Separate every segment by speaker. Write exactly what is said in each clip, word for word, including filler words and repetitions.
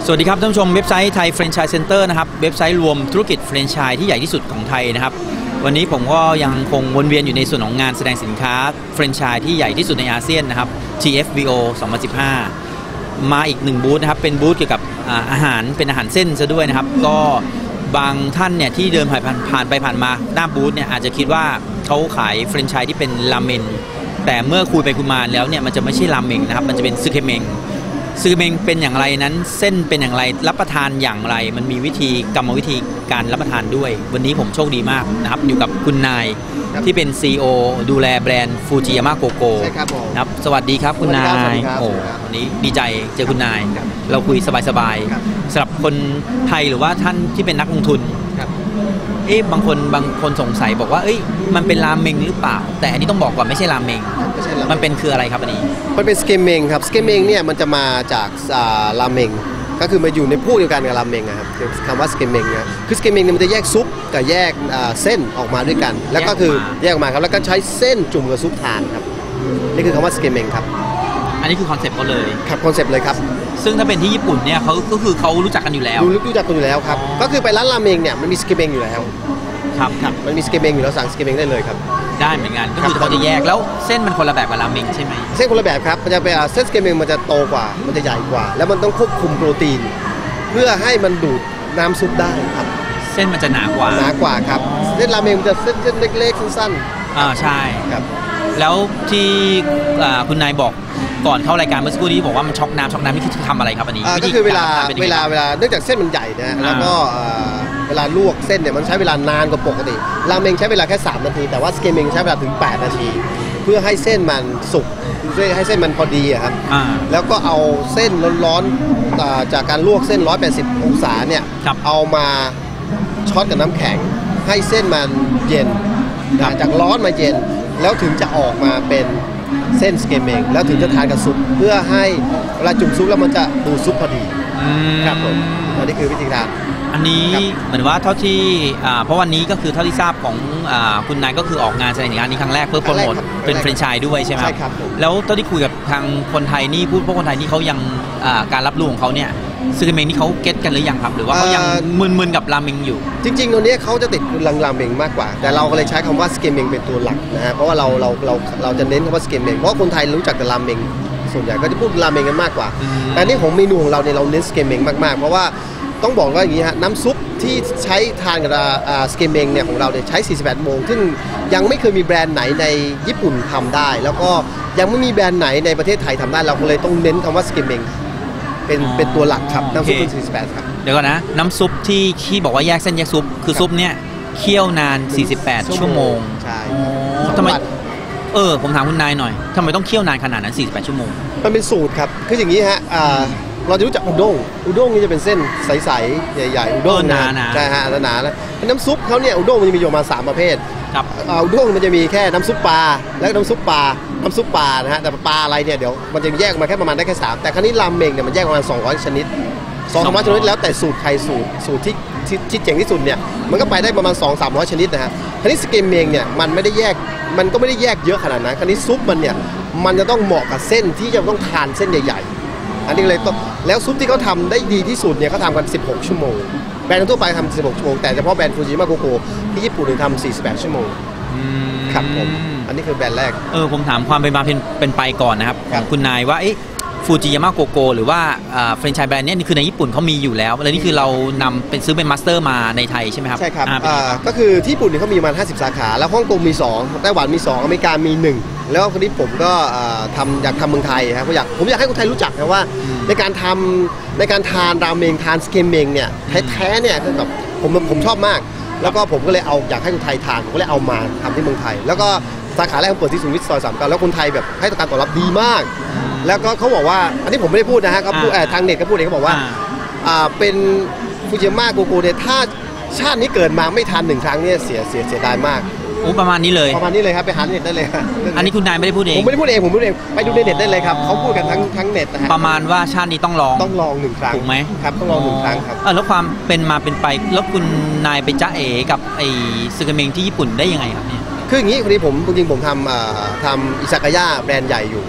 Speaker 1: สวัสดีครับท่านผู้ชมเว็บไซต์ไทยแฟรนไชส์เซ็นเตอร์นะครับเว็บไซต์รวมธุรกิจแฟรนไชส์ที่ใหญ่ที่สุดของไทยนะครับวันนี้ผมก็ยังคงวนเวียนอยู่ในส่วนของงานแสดงสินค้าแฟรนไชส์ที่ใหญ่ที่สุดในอาเซียนนะครับ ที เอฟ วี โอ สองพันสิบห้ามาอีกหนึ่งบูธนะครับเป็นบูธเกี่ยวกับอาหารเป็นอาหารเส้นซะด้วยนะครับก็บางท่านเนี่ยที่เดินผ่านผ่านไปผ่านมาหน้าบูธเนี่ยอาจจะคิดว่าเขาขายแฟรนไชส์ที่เป็นราเมนแต่เมื่อคุยไปคุยมาแล้วเนี่ยมันจะไม่ใช่ราเมงนะครับมันจะเป็นซึเคเมงซึเคเมงเป็นอย่างไรนั้นเส้นเป็นอย่างไรรับประทานอย่างไรมันมีวิธีกรรมวิธีการรับประทานด้วยวันนี้ผมโชคดีมากนะครับอยู่กับคุณนายที่เป็น ซี อี โอ ดูแลแบรนด์ฟูจิยาม่าโกโก้ครับสวัสดีครับคุณนายโอ้วันนี้ดีใจเจอคุณนายเราคุยสบายๆสำหรับคนไทยหรือว่าท่านที่เป็นนักลงทุนเอ๊ะบางคนบางคนสงสัยบอกว่าเอ้ยมันเป็นราเมงหรือเปล่าแต่อันนี้ต้องบอกก่อนไม่ใช่ราเมงมันเป็นคืออะไรครับอันนี้
Speaker 2: มันเป็นสเกมเมงครับสเกมเมงเนี่ยมันจะมาจากราเมงก็คือมาอยู่ในพวกเดียวกันกับราเมงครับคำว่าสเกมเมงนะคือสเกมเมงเนี่ยมันจะแยกซุปกับแยกเส้นออกมาด้วยกันแล้วก็คือแยกออกมาครับแล้วก็ใช้เส้นจุ่มกับซุปทานครับนี่คือคำว่าสเกมเมงครับ
Speaker 1: อันนี้คือคอนเซ็ปต์เขาเลย
Speaker 2: ครับคอนเซ็ปต์เลยครับ
Speaker 1: ซึ่งถ้าเป็นที่ญี่ปุ่นเนี่ยเขาก็คือเขารู้จักกันอยู่แล้ว
Speaker 2: รู้จักกันอยู่แล้วครับก็คือไปร้านราเมงเนี่ยมันมีสเกมเมงอยู่แล้ว
Speaker 1: ครับครับ
Speaker 2: มันมีสเกมเมงอยู่แล้วสั่งสเกมเมงได้เลยครับ
Speaker 1: ได้เหมือนกันก็คือเขาจะแยกแล้วเส้นมันคนละแบบกับราเมงใช่ไหม
Speaker 2: เส้นคนละแบบครับมันจะเป็นเส้นสเกมเมงมันจะโตกว่ามันจะใหญ่กว่าแล้วมันต้องควบคุมโปรตีนเพื่อให้มันดูดน้ำซุปได้ครับ
Speaker 1: เส้นมันจะหนากว่า
Speaker 2: หนากว่าครับเส้นราเมงมันจะเส้นเส้นเล็กๆสั้น
Speaker 1: ๆอ่าใช่
Speaker 2: ครับ
Speaker 1: แล้วที่คุณนายบอกก่อนเข้ารายการเมื่อสักครู่นี้บอกว่ามันช็อกน้ำช็อกน้ำนี่คือทำอะไรครับอันนี้
Speaker 2: ก็คือเวลาเวลาเวลาเนื่องจากเส้นมันใหญ่นะแล้วก็เวลาลวกเส้นเนี่ยมันใช้เวลานานกว่าปกติราเมงใช้เวลาแค่สามนาทีแต่ว่าสเกมเมงใช้เวลาถึงแปดนาทีเพื่อให้เส้นมันสุกเพื่อให้เส้นมันพอดีครับแล้วก็เอาเส้นร้อนๆจากการลวกเส้นหนึ่งร้อยแปดสิบองศาเนี่ยเอามาช็อตกับน้ำแข็งให้เส้นมันเย็นจากร้อนมาเย็นแล้วถึงจะออกมาเป็นเส้นสเกมเมงแล้วถึงจะทานกับซุปเพื่อให้เวลาจุ่มซุปแล้วมันจะดูซุปพอดีครับผมอันนี้คือวิธีการ
Speaker 1: อันนี้เหมือนว่าเท่าที่เพราะวันนี้ก็คือเท่าที่ทราบของคุณนายก็คือออกงานแสดงงานนี้ครั้งแรกเพื่อโปรโมทเป็นแฟรนไชส์ด้วยใช่ไหมครับแล้วเท่าที่คุยกับทางคนไทยนี่พูดพวกคนไทยนี่เขายังการรับรู้ของเขาเนี่ยซึเคเมงนี่เขาเก็ตกันหรือยังครับหรือว่าเขายังมึนๆกับราเมงอยู่
Speaker 2: จริงๆตัวนี้เขาจะติดลังราเมงมากกว่าแต่เราก็เลยใช้คำว่าสเกมเมงเป็นตัวหลักนะฮะเพราะว่าเราเราเราเราจะเน้นคำว่าสเกมเมงเพราะคนไทยรู้จักแต่ราเมงส่วนใหญ่ก็จะพูดราเมงกันมากกว่าแต่นี่ของเมนูของเราเนี่ยเราเน้นสเกมเมงมากๆเพราะว่าต้องบอกว่าอย่างนี้ฮะน้ำซุปที่ใช้ทานกับสเกมเมงเนี่ยของเราเนี่ยใช้สี่สิบแปดโมงซึ่งยังไม่เคยมีแบรนด์ไหนในญี่ปุ่นทำได้แล้วก็ยังไม่มีแบรนด์ไหนในประเทศไทยทำได้เราก็เลยต้องเน้นคำว่าสเกมเมงเป็นเป็นตัวหลักครับน้ำซุปเป็นสี่สิบแปดครับ
Speaker 1: เดี๋ยวก่อนนะน้ำซุปที่ที่บอกว่าแยกเส้นแยกซุปคือซุปเนี่ยเคี่ยวนานสี่สิบแปดชั่วโมง
Speaker 2: ใช่
Speaker 1: ทำไมเออผมถามคุณนายหน่อยทำไมต้องเคี่ยวนานขนาดนั้นสี่สิบแปดชั่วโมง
Speaker 2: มันเป็นสูตรครับคืออย่างนี้ฮะเราจะรู้จักอุด้งอุด้งนี่จะเป็นเส้นใสๆใหญ่ๆอุด้ง
Speaker 1: หนา
Speaker 2: ใช่ฮะหนาๆแล้วน้ำซุปเขาเนี่ยอุด้งมันจะมีอยู่มาสามประเภท
Speaker 1: ครับ
Speaker 2: อุด้งมันจะมีแค่น้ำซุปปลาแล้วน้ำซุปปลาน้ำซุปปลานะฮะแต่ปลาอะไรเนี่ยเดี๋ยวมันจะแยกมาแค่ประมาณได้แค่สามแต่ครั้นี้ราเมงเนี่ยมันแยกประมาณสองร้อยชนิดสองร้อยชนิดแล้วแต่สูตรใครสูตรสูตรที่ที่เจ๋งที่สุดเนี่ยมันก็ไปได้ประมาณ สองถึงสามร้อย ชนิดนะฮะครั้นี้สเกมเมงเนี่ยมันไม่ได้แยกมันก็ไม่ได้แยกเยอะขนาดนั้นครั้นี้ซุปมันเนี่ยมันจะต้องเหมาะกับเส้นที่จะต้องทานเส้นใหญ่ๆอันนี้เลยต้องแล้วซุปที่เขาทำได้ดีที่สุดเนี่ยเขาทำกันสิบหกชั่วโมงแบรนด์ทั่วไปทำสิบหกชั่วโมงแต่เฉพาะแบรนด์ฟูจิยาม่าโกโก้ที่ญี่ปุ่นเนี่ยทำสี่สิบแปดชั่วโมงครับผมอันนี้คือแบรนด์แรก
Speaker 1: เออผมถามความเป็นมาเป็นไปก่อนนะครับของคุณนายว่าเอ๊ะฟูจิยาม่าโกโก้หรือว่าแฟรนไชส์แบรนด์เนี่ยคือในญี่ปุ่นเขามีอยู่แล้วแล้วนี่คือเรานำเป็นซื้อเป็นมาสเตอร์มาในไทยใช่ไหมครับ
Speaker 2: ใช่ครับก็คือที่ญี่ปุ่นเนี่ยเขามีมาห้าสิบสาขาแล้วฮ่องกงมีสองไต้หวันมีสองอเมริกามีหนึ่งแล้วคนนี้ผมก็ทำอยากทำเมืองไทยครับผมอยากผมอยากให้คนไทยรู้จักนะว่าในการทำในการทานราเมงทานสเกมเมงเนี่ยแท้ๆเนี่ยคือแบบผมผมชอบมากแล้วก็ผมก็เลยเอาอยากให้คนไทยทานผมก็เลยเอามาทำที่เมืองไทยแล้วก็สาขาแรกผมเปิดที่สุขุมวิทซอยสามเก้าแล้วคนไทยแบบให้การตอบรับดีมากแล้วก็เขาบอกว่าอันนี้ผมไม่ได้พูดนะฮะเขาพูดทางเน็ตเขาพูดเองเขาบอกว่าเป็นฟูจิยาม่าโกโก้เนี่ยถ้าชาตินี้เกิดมาไม่ทันหนึ่งครั้งเนี่ยเสียเสียเสียดายมาก
Speaker 1: โอ้ประมาณนี้เลย
Speaker 2: ประมาณนี้เลยครับไปหาเน็ตได้เลย
Speaker 1: อันนี้คุณนายไม่ได้พูดเอง
Speaker 2: ผมไม่ได้พูดเองผมพูดเองไปดูในเน็ตได้เลยครับเขาพูดกันทั้งทั้งเน็ตนะฮะ
Speaker 1: ประมาณว่าชาตินี้ต้องลอง
Speaker 2: ต้องลองหนึ่งครั้ง
Speaker 1: ถูกไหม
Speaker 2: ครับต้องลองหนึ่งครั้งครับ
Speaker 1: เออแล้วความเป็นมาเป็นไปแล้วคุณนายไปจ้าเอ๋กับไอ้ซึเคเมงที่ญี่ปุ่นได้ยังไงครับเนี่ย
Speaker 2: คืออย่างนี้พอดีผมจริงๆผมทำทำอิซากายะแบรนด์ใหญ่อยู่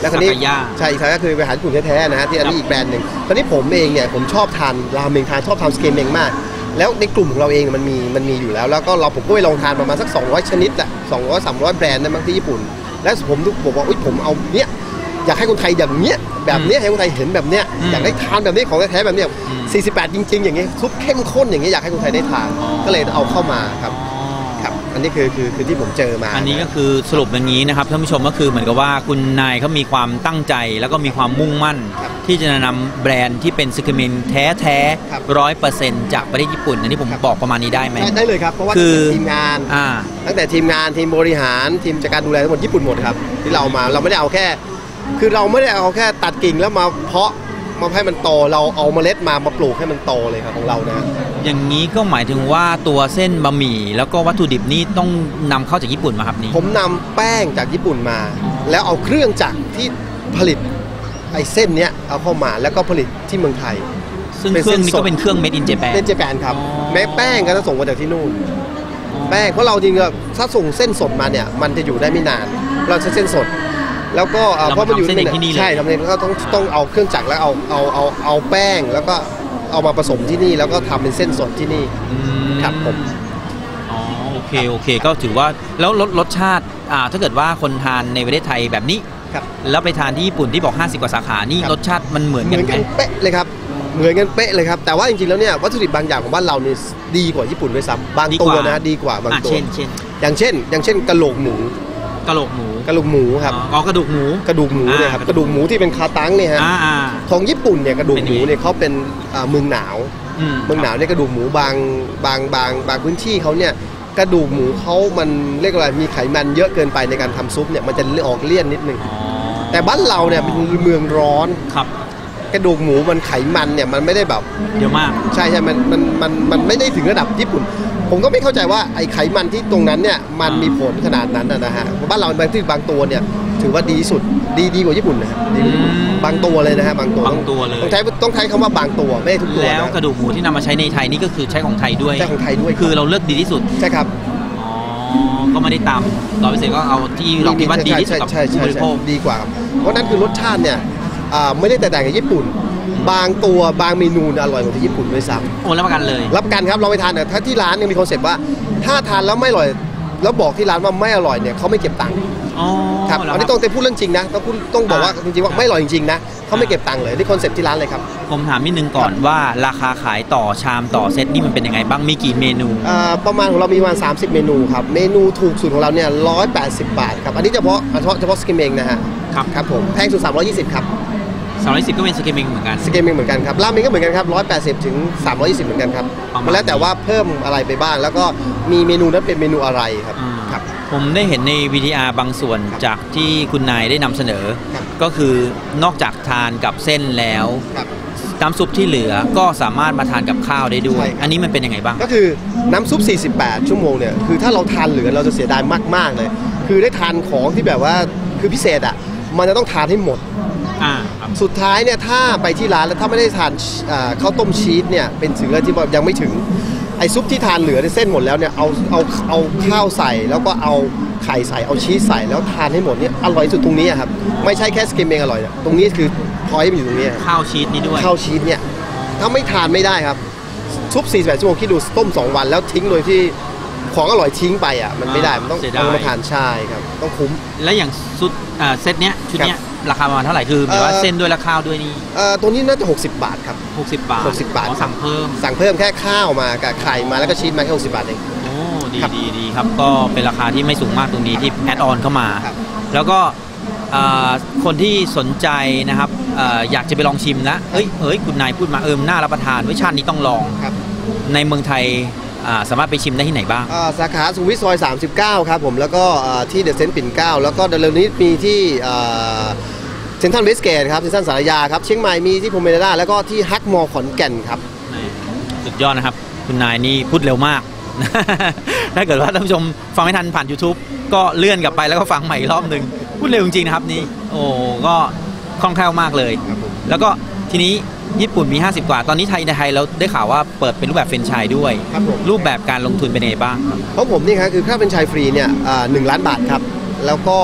Speaker 2: แล้วคราวนี้
Speaker 1: สักายะ
Speaker 2: ใช่อีกสายก็คือไปหาญี่ปุ่นแท้ๆนะฮะที่อันนี้อีกแบรนด์หนึ่งตอนนี้ผมเองเนี่ยผมชอบทานราเมงทานชอบทานสเกมเมงมากแล้วในกลุ่มของเราเองมันมีมันมีอยู่แล้วแล้วก็เราผมก็ไปลองทานประมาณสักสองร้อยชนิดแหละสองร้อย สามร้อยแบรนด์นะบางที่ญี่ปุ่นแล้วผมทุกผมบอกอุ๊ยผมเอาเนี้ยอยากให้คนไทยอย่างเนี้ยแบบเนี้ยให้คนไทยเห็นแบบเนี้ยอยากได้ทานแบบนี้ของแท้ๆแบบเนี้ยสี่สิบแปดจริงๆอย่างเงี้ยซุปเข้มข้นอย่างเงี้ยอยากให้คนไทยได้ทานก็เลยเอาเข้ามาครับครับอันนี้คือคือคือที่ผมเจอมา
Speaker 1: อันนี้ก็คือสรุปอย่างนี้นะครับท่านผู้ชมก็คือเหมือนกับว่าคุณนายเขามีความตั้งใจแล้วก็มีความมุ่งมั่นที่จะนำแบรนด์ที่เป็นสกิเมนแท้แท้ร้อยเปอร์เซ็นต์จากประเทศญี่ปุ่นอันนี้ผมบอกประมาณนี้ได้ไหม
Speaker 2: ได้เลยครับเพราะว่าทีมงานตั้งแต่ทีมงานทีมบริหารทีมจัดการดูแลทั้งหมดญี่ปุ่นหมดครับที่เรามาเราไม่ได้เอาแค่คือเราไม่ได้เอาแค่ตัดกิ่งแล้วมาเพาะมาให้มันโตเราเอาเมล็ดมามาปลูกให้มันโตเลยครับของเรานะ
Speaker 1: อย่างนี้ก็หมายถึงว่าตัวเส้นบะหมี่แล้วก็วัตถุดิบนี้ต้องนำเข้าจากญี่ปุ่นมาครับนี่
Speaker 2: ผมนำแป้งจากญี่ปุ่นมาแล้วเอาเครื่องจักรที่ผลิตไอ้เส้นเนี้ยเอาเข้ามาแล้วก็ผลิตที่เมืองไทย
Speaker 1: ซึ่งเครื่องนี้ก็เป็นเครื่อง made in Japan
Speaker 2: made in Japan ครับแม้แป้งก็จะส่งมาจากที่นู่นแป้งเพราะเราจริงๆถ้าส่งเส้นสดมาเนี่ยมันจะอยู่ได้ไม่นานเราใช้เส้นสดแล้วก็เพราะมันอยู่ที่นี่ใช่ทำเองก็ต้องต้องเอาเครื่องจักรแล้วเอาเอาเอาเอาแป้งแล้วก็เอามาผสมที่นี่แล้วก็ทำเป็นเส้นสดที่นี่ครับผม
Speaker 1: อ๋อโอเคโอเคก็ถือว่าแล้วรสรสชาติอ่าถ้าเกิดว่าคนทานในประเทศไทยแบบนี้แล้วไปทานที่ญี่ปุ่นที่บอกห้าสิบกว่าสาขานี่รสชาติมันเหมือนกันไหม
Speaker 2: เป๊ะเลยครับเหมือนกันเป๊ะเลยครับแต่ว่าจริงๆแล้วเนี่ยวัตถุดิบบางอย่างของบ้านเราเนี่ยดีกว่าญี่ปุ่นด้วยซ้ำบางตัวนะดีกว่าบางตัว
Speaker 1: เช่นเช่น
Speaker 2: อย่างเช่นอย่างเช่นกะโหลกหมู
Speaker 1: กระโหลกหมู
Speaker 2: กระโหลกหมูครับ
Speaker 1: อ๋อกระดูกหมู
Speaker 2: กระดูกหมูเนี่ยครับกระดูกหมูที่เป็นคาตังเนี่ยฮะของญี่ปุ่นเนี่ยกระดูกหมูเนี่ยเขาเป็นเมืองหนาวเมืองหนาวเนี่ยกระดูกหมูบางบางบางบางพื้นที่เขาเนี่ยกระดูกหมูเขามันเรียกว่ามีไขมันเยอะเกินไปในการทำซุปเนี่ยมันจะออกเลี่ยนนิดนึงแต่บ้านเราเนี่ยเป็นเมืองร้อน
Speaker 1: ครับ
Speaker 2: กระดูกหมูมันไขมันเนี่ยมันไม่ได้แบบ
Speaker 1: เยอะมาก
Speaker 2: ใช่ใช่มันมันมันมันไม่ได้ถึงระดับญี่ปุ่นผมก็ไม่เข้าใจว่าไอ้ไขมันที่ตรงนั้นเนี่ยมันมีผลขนาดนั้นนะฮะบ้านเราบางที่บางตัวเนี่ยถือว่าดีสุดดีดีกว่าญี่ปุ่นนะฮะบางตัวเลยนะฮะบางตัว
Speaker 1: บางตัวเลย
Speaker 2: ต้องใช้ต้องใช้คำว่าบางตัวไม่ทุกตัว
Speaker 1: แล้วกระดูกหมูที่นำมาใช้ในไทยนี่ก็คือใช้ของไทยด้วย
Speaker 2: ใช้ของไทยด้วย
Speaker 1: คือเราเลือกดีที่สุด
Speaker 2: ใช่ครับ
Speaker 1: อ๋อก็ไม่ได้ตามร้อยเปอร์เซ็นต์ก็เอาที่เราคิดว่าดีที่สุดกับผู้บริโภค
Speaker 2: ดีกว่าเพราะนั้นคือรสชาติเนี่ยไม่ได้แตกต่างกับญี่ปุ่นบางตัวบางเมนูอร่อยกว่าที่ญี่ปุ่นด้วยซ้ำ
Speaker 1: โอ้รับประกันเลย
Speaker 2: รับประกันครับเราไปทานเนี่ยถ้าที่ร้านยังมีคอนเซ็ปต์ว่าถ้าทานแล้วไม่อร่อยแล้วบอกที่ร้านว่าไม่อร่อยเนี่ยเขาไม่เก็บตังค์ครับอันนี้ต้องพูดเรื่องจริงนะต้องพูดต้องบอกว่าจริงๆว่าไม่อร่อยจริงๆนะเขาไม่เก็บตังค์เลยนี่คอนเซ็ปต์ที่ร้านเลยครับ
Speaker 1: ผมถามนิดนึงก่อนว่าราคาขายต่อชามต่อเซตนี่มันเป็นยังไงบ้างมีกี่เมนู
Speaker 2: ประมาณของเรามีประมาณสามสิบเมนูครับเมนูถูกสุดของเราเนี่ยหนึ่งร้อยแปดสิบบาทครับอันนี้เฉพาะเฉพาะเฉพาะสกิมเมงนะฮะ
Speaker 1: ครับ
Speaker 2: ครับผมแพงสุดสามร้อยยี่สิบครับ
Speaker 1: สามร้อยยี่สิบก็เป็นสเกมเมงเหมือนกัน
Speaker 2: สเกมเมงเหมือนกันครับราเมงก็เหมือนกันครับหนึ่งร้อยแปดสิบถึงสามร้อยยี่สิบเหมือนกันครับมาแล้วแต่ว่าเพิ่มอะไรไปบ้างแล้วก็มีเมนูนั้นเป็นเมนูอะไรครับครับ
Speaker 1: ผมได้เห็นใน วี ที อาร์ บางส่วนจากที่คุณนายได้นำเสนอก็คือนอกจากทานกับเส้นแล้วน้ำซุปที่เหลือก็สามารถมาทานกับข้าวได้ด้วยอันนี้มันเป็นยังไงบ้าง
Speaker 2: ก็คือน้ำซุปสี่สิบแปดชั่วโมงเนี่ยคือถ้าเราทานเหลือเราจะเสียดายมากๆเลยคือได้ทานของที่แบบว่าคือพิเศษอ่ะมันจะต้องทานให้หมดสุดท้ายเนี่ยถ้าไปที่ร้านแล้วถ้าไม่ได้ทานข้าวต้มชีสเนี่ยเป็นสิ่งที่ยังไม่ถึงไอซุปที่ทานเหลือในเส้นหมดแล้วเนี่ยเอาเอาเอาข้าวใส่แล้วก็เอาไข่ใส่เอาชีสใส่แล้วทานให้หมดเนี่ยอร่อยสุดตรงนี้ครับไม่ใช่แค่สกิมเมงอร่อยตรงนี้คือพอยต์มันอยู่ตรงนี้
Speaker 1: ข้าวชีสนี่ด้วย
Speaker 2: ข้าวชีสเนี่ยถ้าไม่ทานไม่ได้ครับซุปสี่สิบแปดชั่วโมงคิดดูต้มสองวันแล้วทิ้งโดยที่ของอร่อยทิ้งไปอ่ะมันไม่ได้มันต้องเอามาทานใช่ครับต้องคุ้ม
Speaker 1: และอย่างซุปเซตเนี้ยชุดเนี้ยราคาประมาณเท่าไหร่คือหมายว่าเส้นด้วยและข้าวด้วยนี่
Speaker 2: เอ่อตัวนี้น่าจะหกสิบบาทครับ
Speaker 1: หกสิบบาท
Speaker 2: หกสิบบาท
Speaker 1: สั่งเพิ่ม
Speaker 2: สั่งเพิ่มแค่ข้าวมากับไข่มาแล้วก็ชีสมาแค่หกสิบบาทเอง
Speaker 1: โอ้ดีดีดีครับก็เป็นราคาที่ไม่สูงมากตรงนี้ที่แอดออนเข้ามาแล้วก็คนที่สนใจนะครับอยากจะไปลองชิมนะเอ้ยเอ้ยคุณนายพูดมาเอิมน่ารับประทานวิชาตินี้ต้องลองในเมืองไทยสามารถไปชิมได้ที่ไหนบ้าง
Speaker 2: สาขาสุขุมวิทซอยสามสิบเก้าครับผมแล้วก็ที่เดอะเซนต์ปิ่นเกล้าแล้วก็เร็วนี้มีที่เซ็นทรัลเวสเกตครับเซ็นทรัลสารยาครับเชียงใหม่มีที่พรหมเมดาแล้วก็ที่ฮักมอขอนแก่นครับ
Speaker 1: สุดยอดนะครับคุณนายนี่พูดเร็วมาก ถ้าเกิดว่าท่านผู้ชมฟังไม่ทันผ่าน YouTube ก็เลื่อนกลับไปแล้วก็ฟังใหม่อีกรอบหนึ่งพูดเร็วจริงๆนะครับนี่โอ้ก็คล่องแคล่วมากเลยแล้วก็ทีนี้ญี่ปุ่นมีห้าสิบกว่าตอนนี้ไทยในไทยเราได้ข่าวว่าเปิดเป็นรูปแบบแฟรนไชส์ด้วยรูปแบบการลงทุนเป็นยังไงบ้าง
Speaker 2: เพราะผมนี่ครับคือค่าแฟรนไชส์ฟรีเนี่ยหนึ่งล้านบาทครับแล้วก็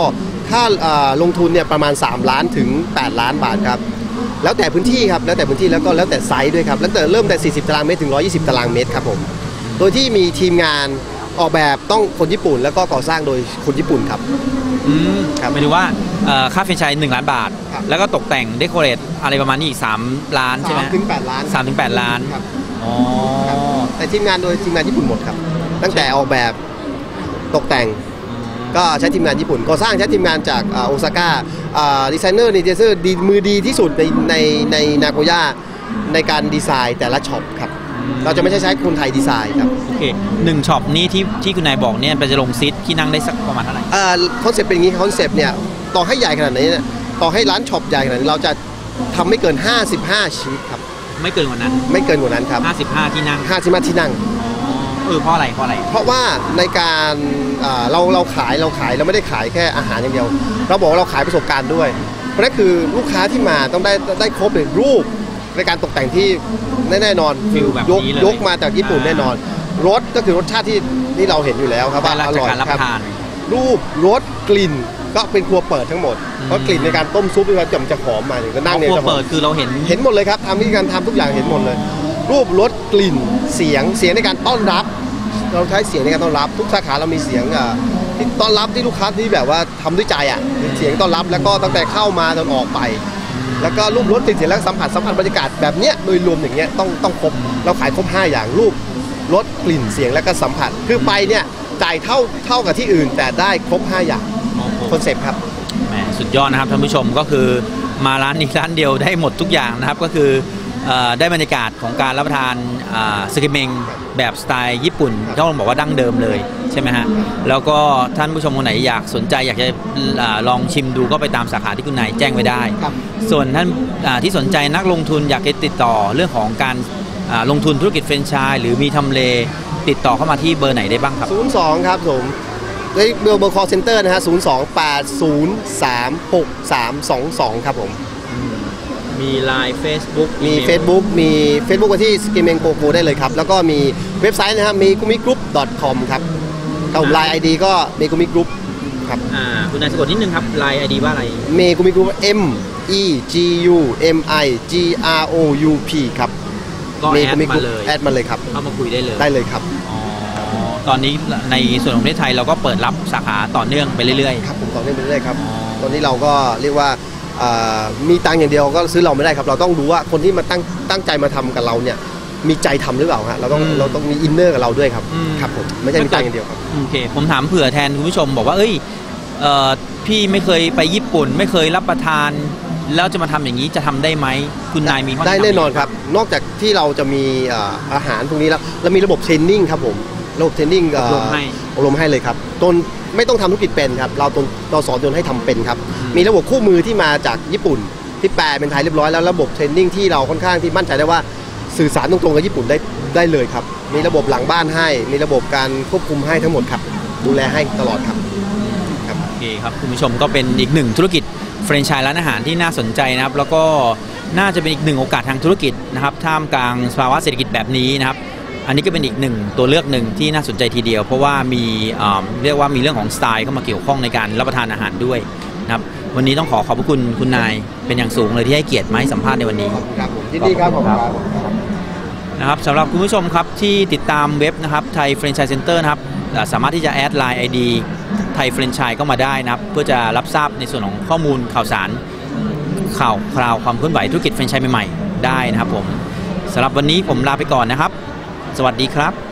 Speaker 2: ค่าลงทุนเนี่ยประมาณสามล้านถึงแปดล้านบาทครับแล้วแต่พื้นที่ครับแล้วแต่พื้นที่แล้วก็แล้วแต่ไซส์ด้วยครับแล้วแต่เริ่มแต่สี่สิบตารางเมตรถึงหนึ่งร้อยยี่สิบตารางเมตรครับผมโดยที่มีทีมงานออกแบบต้องคนญี่ปุ่นแล้วก็ก่อสร้างโดยคนญี่ปุ่นครับ
Speaker 1: อืมครับหมายถึงว่าค่าแฟรนไชส์หนึ่งล้านบาทแล้วก็ตกแต่งเดคอเรทอะไรประมาณนี้อีกสามล้านใช่ไหม
Speaker 2: สามถึงแปดล้าน
Speaker 1: สามถึงแปดล้าน
Speaker 2: ครับ
Speaker 1: อ๋อ
Speaker 2: แต่ทีมงานโดยทีมงานญี่ปุ่นหมดครับตั้งแต่ออกแบบตกแต่งก็ใช้ทีมงานญี่ปุ่นก่อสร้างใช้ทีมงานจากโอซาก้าดีไซเนอร์ดีไซเนอร์ดีมือดีที่สุดในในในนาโกย่าในการดีไซน์แต่ละช็อปครับเราจะไม่ใช่ใช้คนไทยดีไซน์ครับ
Speaker 1: โอเคหนึ่งช็อปนี้ที่ที่คุณนายบอกเนี่ยจะลงซิทที่นั่งได้สักประมาณเท่าไหร่
Speaker 2: คอนเซ็ปต์เป็นอย่างนี้คอนเซ็ปต์เนี่ยต่อให้ใหญ่ขนาดนี้ต่อให้ร้านช็อปใหญ่ขนาดนี้เราจะทำไม่เกินห้าสิบห้าชีทครับ
Speaker 1: ไม่เกินกว่านั้น
Speaker 2: ไม่เกินกว่านั้นครับ
Speaker 1: ห้าสิบห้าที่นั่ง
Speaker 2: ห้าสิบห้าที่นั่ง
Speaker 1: เออเพราะอะไรเพราะอะไร
Speaker 2: เพราะว่าในการเราเราขายเราขายเราไม่ได้ขายแค่อาหารอย่างเดียวเราบอกว่าเราขายประสบการณ์ด้วยเพราะนั่นคือลูกค้าที่มาต้องได้ได้ครบเลยรูปในการตกแต่งที่แน่นอนยกยกมาจากญี่ปุ่นแน่นอนรสก็คือรสชาติที่ที่เราเห็นอยู่แล้วครับว่าอร่อยครับรูปรสกลิ่นก็เป็นครัวเปิดทั้งหมดเพราะกลิ่นในการต้มซุปมันจะหอมมาอย่างก็นั่งเนี่ย
Speaker 1: ครัวเปิดคือเราเห็น
Speaker 2: เห็นหมดเลยครับทำวิธีการทำทุกอย่างเห็นหมดเลยรูปรสกลิ่นเสียงเสียงในการต้อนรับเราใช้เสียงในการต้อนรับทุกสาขาเรามีเสียงที่ต้อนรับที่ลูกค้าที่แบบว่าทำด้วยใจอ่ะเสียงต้อนรับแล้วก็ตั้งแต่เข้ามาจนออกไปแล้วก็รูปรสกลิ่นเสียงและสัมผัสสัมผัสบรรยากาศแบบเนี้ยโดยรวมอย่างเงี้ยต้องต้องครบเราขายครบห้าอย่างรูปรสกลิ่นเสียงและก็สัมผัสคือไปเนี่ยจ่ายเท่าเท่ากับที่อื่นแต่ได้ครบห้าอย่างคอนเซ็ปต์ครับ
Speaker 1: แหมสุดยอดนะครับท่านผู้ชมก็คือมาร้านนี้ร้านเดียวได้หมดทุกอย่างนะครับก็คือได้บรรยากาศของการรับประทานสึกิเมงแบบสไตล์ญี่ปุ่นต้องบอกว่าดั้งเดิมเลยใช่ไหมฮะแล้วก็ท่านผู้ชมคนไหนอยากสนใจอยากจะลองชิมดูก็ไปตามสาขาที่คุณนายแจ้งไว้ได้ส่วนท่านที่สนใจนักลงทุนอยากจะติดต่อเรื่องของการลงทุนธุรกิจแฟรนไชส์หรือมีทำเลติดต่อเข้ามาที่เบอร์ไหนได้บ้างครับ
Speaker 2: ศูนย์สองครับผมในเบอร์เบอร์ call center นะฮะศูนย์ สอง แปด ศูนย์ สาม หก สาม สอง สองครับผม
Speaker 1: มี ไลน์ Facebook
Speaker 2: มี Facebook มี Facebook ที่สกิเมงโกโกได้เลยครับแล้วก็มีเว็บไซต์นะครับมีกุมิกรุ๊ป ดอท คอม ครับถ้าผม ไลน์ ไอ ดี ก็มีกุมิกรุ๊ปครับ
Speaker 1: อ่าคุณนายสะกดนิดนึงครับ ไลน์ ไอ ดี ว่าอะไร
Speaker 2: เมกุมิกรุ๊ป M E G U M I G R O U P ครับ
Speaker 1: ก็แอดมาเลย
Speaker 2: แอดมาเลยครับ
Speaker 1: เข้ามาคุยได้เลย
Speaker 2: ได้เลยครับ
Speaker 1: อ๋อตอนนี้ในส่วนของประเทศไทยเราก็เปิดรับสาขาต่อเนื่องไปเรื่อย
Speaker 2: ๆครับผมต่อเนื่องไปเรื่อยๆครับตอนนี้เราก็เรียกว่ามีตังอย่างเดียวก็ซื้อเราไม่ได้ครับเราต้องดูว่าคนที่มาตั้งตั้งใจมาทำกับเราเนี่ยมีใจทำหรือเปล่าฮะเราต้องเราต้องมีอินเนอร์กับเราด้วยครับครับผมไม่ใช่มีตังอย่างเดียวครับ
Speaker 1: โอเคผมถามเผื่อแทนคุณผู้ชมบอกว่าเอ้ยพี่ไม่เคยไปญี่ปุ่นไม่เคยรับประทานแล้วจะมาทำอย่างนี้จะทำได้ไหมคุณนายมีข้อแนะนำ
Speaker 2: ได้แน่นอนครับนอกจากที่เราจะมีอาหารพวกนี้แล้วเรามีระบบเทรนนิ่งครับผมระบบเทรนนิ่ง
Speaker 1: อบรมให้
Speaker 2: อบรมให้เลยครับตนไม่ต้องทำธุรกิจเป็นครับเราตนเราสอนจนให้ทำเป็นครับมีระบบคู่มือที่มาจากญี่ปุ่นที่แปลเป็นไทยเรียบร้อยแล้วระบบเทรนนิ่งที่เราค่อนข้างที่มั่นใจได้ว่าสื่อสารตรงๆกับญี่ปุ่นได้ได้เลยครับมีระบบหลังบ้านให้มีระบบการควบคุมให้ทั้งหมดครับดูแลให้ตลอดครับ
Speaker 1: ครับโอเคครับคุณผู้ชมก็เป็นอีกหนึ่งธุรกิจแฟรนไชส์ร้านอาหารที่น่าสนใจนะครับแล้วก็น่าจะเป็นอีกหนึ่งโอกาสทางธุรกิจนะครับท่ามกลางสภาวะเศรษฐกิจแบบนี้นะครับอันนี้ก็เป็นอีกหนึ่งตัวเลือกหนึ่งที่น่าสนใจทีเดียวเพราะว่ามีเรียกว่ามีเรื่องของสไตล์เข้ามาเกี่ยวข้องในการรับประทานอาหารด้วยนะครับวันนี้ต้องขอขอบพระคุณคุณนายเป็นอย่างสูงเลยที่ให้เกียรติมาให้สัมภาษณ์ในวันนี้
Speaker 2: ครับผมยินดีครับผม
Speaker 1: นะครับสำหรับคุณผู้ชมครับที่ติดตามเว็บนะครับไทยแฟรนไชส์เซ็นเตอร์นะครับสามารถที่จะแอด ไลน์ ไอ ดี ไทยแฟรนไชส์ก็มาได้นะครับเพื่อจะรับทราบในส่วนของข้อมูลข่าวสารข่าวคราวความเคลื่อนไหวธุรกิจแฟรนไชส์ใหม่ๆได้นะครับผมสำหรับวันนี้ผมลาไปก่อนนะครับสวัสดีครับ